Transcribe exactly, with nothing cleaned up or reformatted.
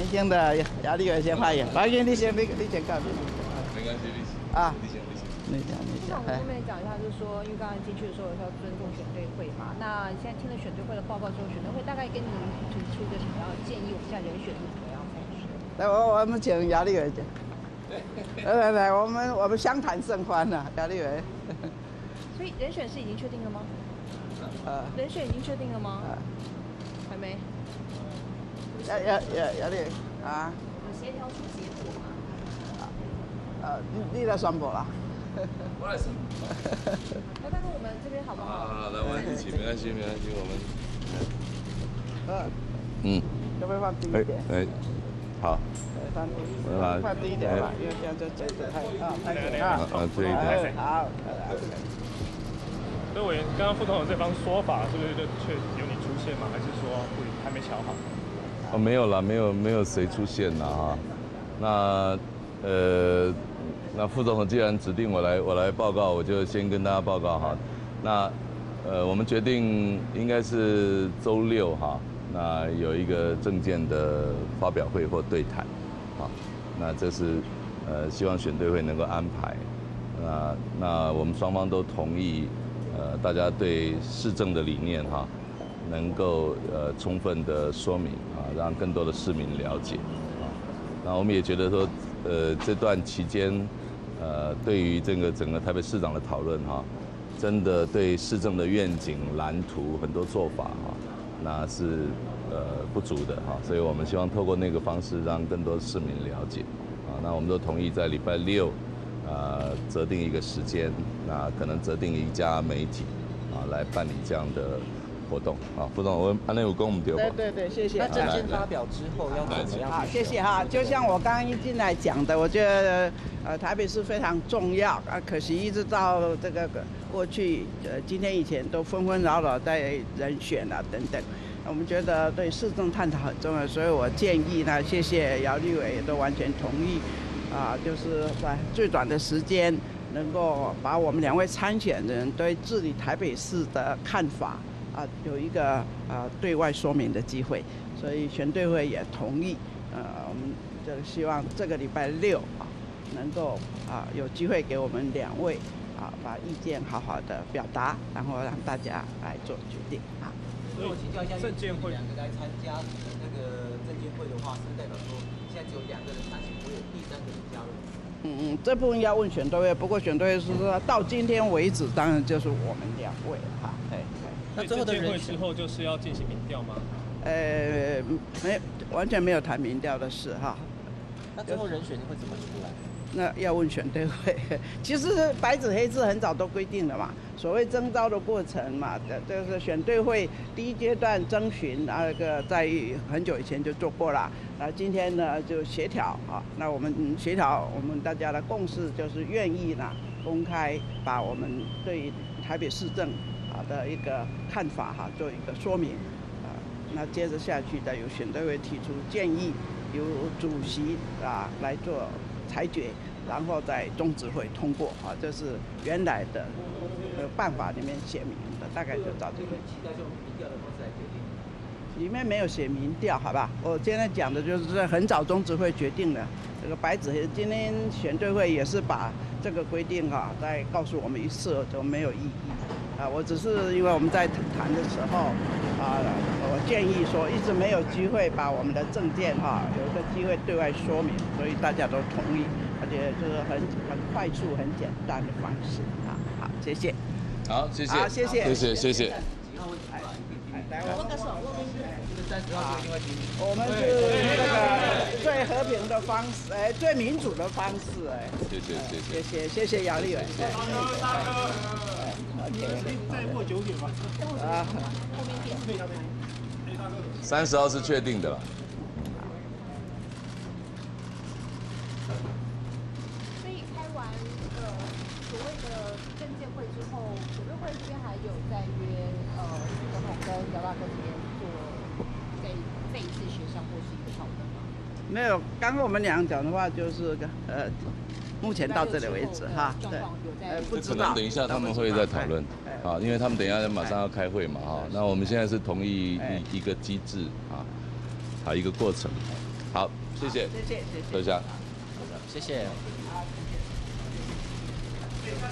年轻的姚立伟先发言，发言你先，你你先告诉你。 没关系，你啊， 你先，你先。 你讲，你讲。 那我们这边讲一下，就是说，因为刚才进去的时候要尊重选对会嘛，那现在听了选对会的报告之后，选对会大概跟您提出一个什么样的建议？我们现在人选是怎么样方式？ 来，我我们请姚立伟讲。来来来，我们我们相谈甚欢呐，姚立伟。 所以人选是已经确定了吗？ 呃， 人选已经确定了吗？ 呃， 还没。 姚姚姚姚立伟啊。 有协调出结果吗？ 呃，你你来宣布啦。 我来宣布。那大哥，我们这边好不好？ 啊，来，我们一起，没关系，没关系，我们。 呃， 嗯。 要不要放低一点？ 哎，好。 放低，放低一点吧，因为这样就剪得太啊太远了。 啊，这一点。 好。 所以委员，刚刚副总统这方说法是不是就确有你出现吗？还是说不还没瞧好？ 哦，没有啦，没有没有谁出现啦哈。那呃，那副总统既然指定我来我来报告，我就先跟大家报告哈。那呃，我们决定应该是周六哈，那有一个政见的发表会或对谈，啊，那这是呃希望选对会能够安排。那那我们双方都同意。呃，大家对市政的理念哈，能够呃充分的说明啊，让更多的市民了解啊。那我们也觉得说，呃，这段期间，呃，对于这个整个台北市长的讨论哈，真的对市政的愿景、蓝图很多做法哈，那是呃不足的哈。所以我们希望透过那个方式，让更多市民了解啊。那我们都同意在礼拜六。呃，择定一个时间，那可能择定一家媒体，啊，来办理这样的活动。啊，副总，我安内有跟我们丢。 对对对，谢谢。 那证件发表之后要怎么样？ 好，谢谢哈。就像我刚刚一进来讲的，我觉得呃台北市非常重要啊，可惜一直到这个过去呃今天以前都纷纷扰扰在人选啊等等。我们觉得对市政探讨很重要，所以我建议呢，谢谢姚立伟也都完全同意。啊，就是在最短的时间，能够把我们两位参选人对治理台北市的看法啊，有一个啊对外说明的机会，所以选对会也同意。呃，我们就希望这个礼拜六啊，能够啊有机会给我们两位啊把意见好好的表达，然后让大家来做决定啊。 所以我请教一下，证监会两个来参加那个证监会的话，是代表说现在只有两个人参选，不会有第三个人加入。 嗯嗯，这部分要问选对会，不过选对会是说到今天为止，当然就是我们两位了哈。对对。 那最后的人会之后就是要进行民调吗？ 呃，没，完全没有谈民调的事哈。 那最后人选会怎么出来？ 那要问选对会，其实白纸黑字很早都规定了嘛。所谓征召的过程嘛，这是选对会第一阶段征询，那个在很久以前就做过了。那今天呢就协调啊，那我们协调我们大家的共识就是愿意呢公开把我们对台北市政啊的一个看法哈做一个说明啊。那接着下去再由选对会提出建议，由主席啊来做裁决，然后在中执会通过啊，这是原来的呃办法里面写明的，大概就照这个。 期待用民调的方式来决定。 里面没有写民调，好吧？我现在讲的就是在很早中执会决定了这个白纸黑，今天选对会也是把这个规定哈、啊、再告诉我们一次，都没有意义啊。我只是因为我们在谈的时候啊，我建议说一直没有机会把我们的政见哈、啊、有一个机会对外说明，所以大家都同意，而且就是很很快速、很简单的方式啊。好，谢谢。 好，谢谢。 好，谢谢。 谢谢，谢谢。 来，握个手，握个手。 三十号就另外决定。 我们是那个最和平的方式，哎，最民主的方式，哎。 谢谢，谢谢。 谢谢，谢谢姚立伟。 大哥，大哥。再握九点吧。啊。 三十号是确定的了。 所以开完呃所谓的证监会之后，选对会这边还有在约呃总统跟姚大哥这边做这这一次协商或是一个讨论吗？ 没有，刚刚我们俩讲的话就是呃，目前到这里为止哈。对。呃，不知道。 可能等一下他们会再讨论啊，因为他们等一下马上要开会嘛哈。那我们现在是同意一一个机制啊，还有一个过程。 好，谢谢， 谢谢谢谢。 周一下。 谢谢。